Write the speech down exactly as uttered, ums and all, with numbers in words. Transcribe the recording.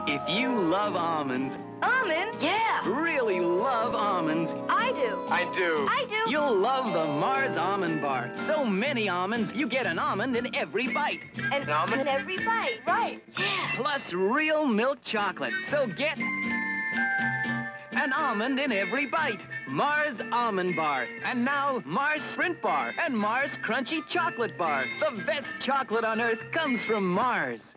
If you love almonds, Almonds? Yeah. really love almonds, I do. I do. I do. you'll love the Mars Almond Bar. So many almonds, you get an almond in every bite. An almond in every bite. Right. Yeah. Plus real milk chocolate. So get an almond in every bite. Mars Almond Bar. And now Mars Sprint Bar and Mars Crunchy Chocolate Bar. The best chocolate on Earth comes from Mars.